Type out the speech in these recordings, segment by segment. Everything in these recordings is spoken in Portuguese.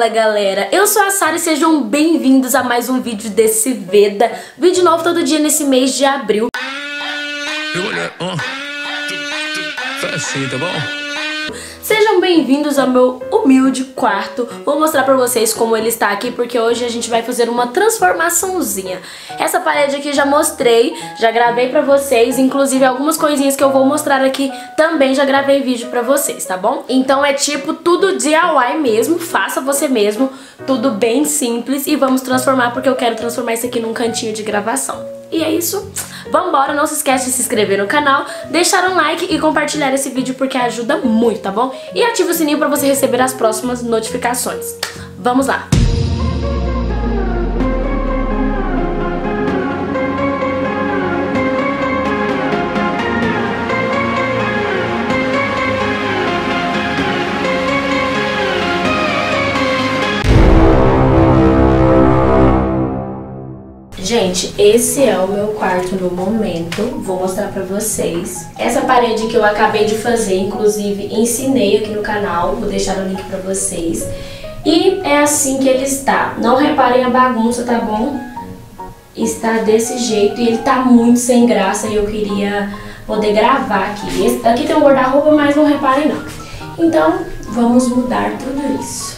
Fala galera, eu sou a Sara e sejam bem-vindos a mais um vídeo desse Veda. Vídeo novo todo dia nesse mês de abril. Tá bom? Sejam bem-vindos ao meu humilde quarto. Vou mostrar pra vocês como ele está aqui, porque hoje a gente vai fazer uma transformaçãozinha. Essa parede aqui já mostrei, já gravei pra vocês, inclusive algumas coisinhas que eu vou mostrar aqui também já gravei vídeo pra vocês, tá bom? Então é tipo tudo DIY mesmo, faça você mesmo, tudo bem simples e vamos transformar porque eu quero transformar isso aqui num cantinho de gravação. E é isso, vambora, não se esquece de se inscrever no canal, deixar um like e compartilhar esse vídeo porque ajuda muito, tá bom? E ativa o sininho pra você receber as próximas notificações. Vamos lá! Gente, esse é o meu quarto no momento, vou mostrar pra vocês. Essa parede que eu acabei de fazer, inclusive ensinei aqui no canal, vou deixar o link pra vocês. E é assim que ele está, não reparem a bagunça, tá bom? Está desse jeito e ele tá muito sem graça e eu queria poder gravar aqui. Aqui tem um guarda-roupa, mas não reparem não. Então, vamos mudar tudo isso.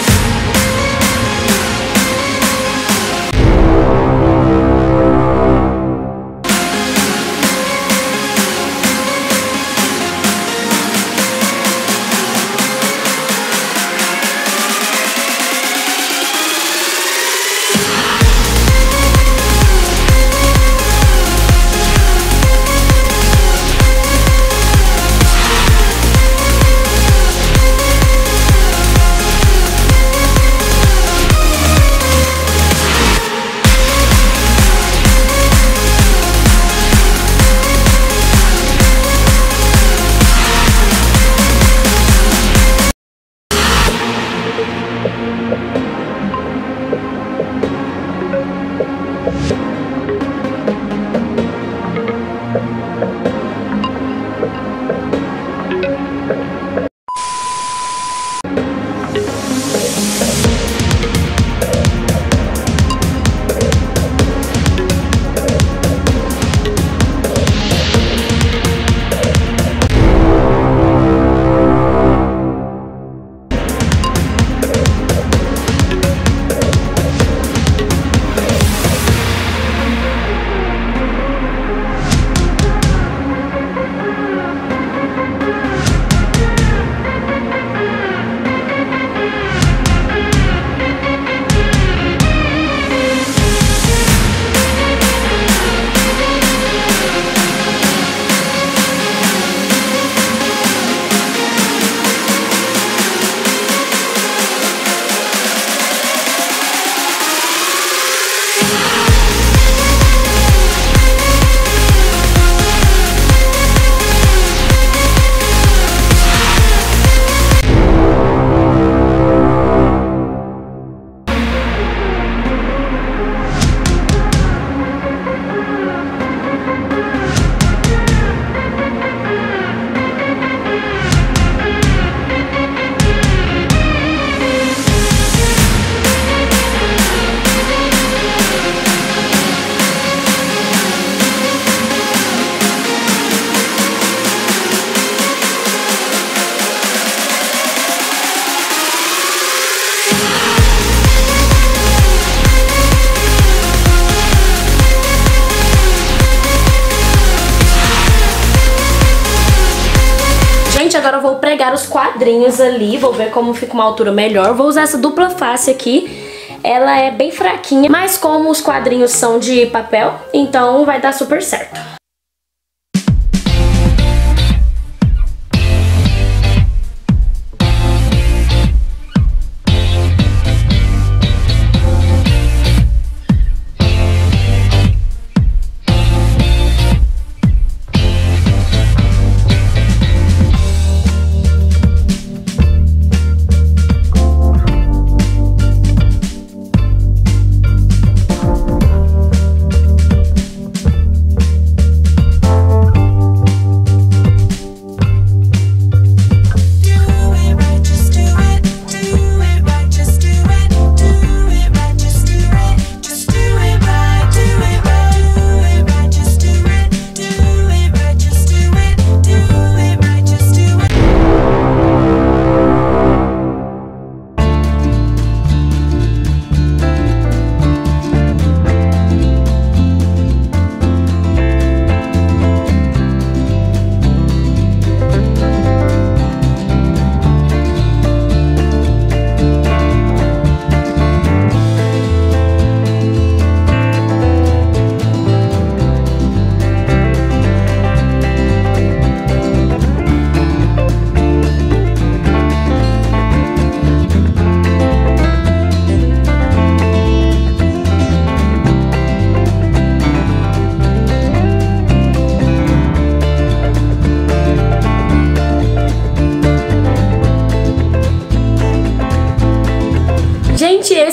Agora eu vou pregar os quadrinhos ali, vou ver como fica uma altura melhor. Vou usar essa dupla face aqui, ela é bem fraquinha, mas como os quadrinhos são de papel, então vai dar super certo.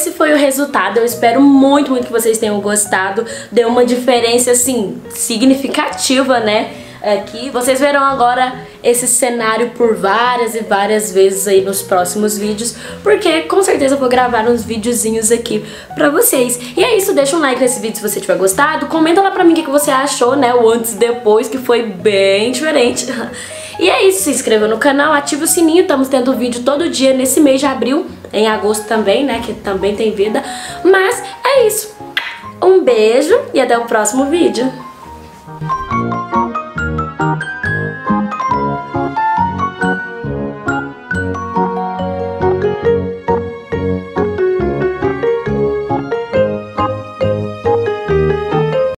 esse foi o resultado. Eu espero muito, muito que vocês tenham gostado. Deu uma diferença, assim, significativa, né? Aqui. Vocês verão agora esse cenário por várias e várias vezes aí nos próximos vídeos, porque com certeza eu vou gravar uns videozinhos aqui pra vocês. E é isso, deixa um like nesse vídeo se você tiver gostado, comenta lá pra mim o que você achou, né, o antes e depois, que foi bem diferente. E é isso, se inscreva no canal, ative o sininho, estamos tendo vídeo todo dia nesse mês de abril, em agosto também, né, que também tem vida. Mas é isso, um beijo e até o próximo vídeo.